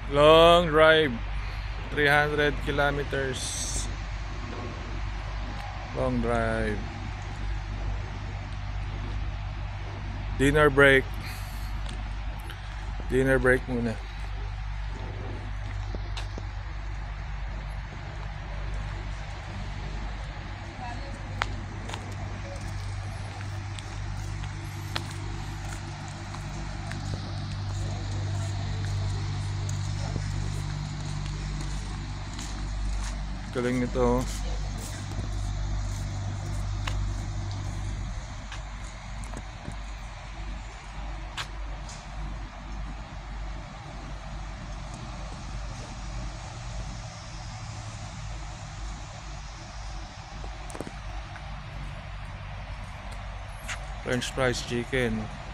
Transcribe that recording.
Long drive, 300 kilometers. Long drive. Dinner break. Dinner break muna. Galing nito. French fries chicken.